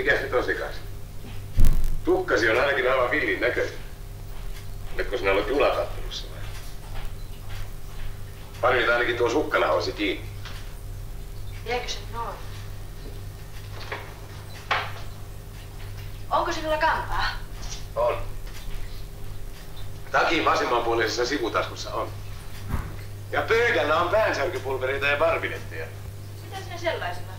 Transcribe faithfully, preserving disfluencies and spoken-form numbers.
Mikäs nyt on sikas? Tukkasi on ainakin aivan villin näköinen. Oletko sinä ollut junakattelussa vai? Parinit ainakin tuo sukkanahoisi kiinni. Jäikö se noin? Onko sinulla kantaa? On. Takin vasemmanpuolisessa sivutaskussa on. Ja pöydällä on päänsärkypulvereita ja barbiletteja. Mitä sinä sellaisella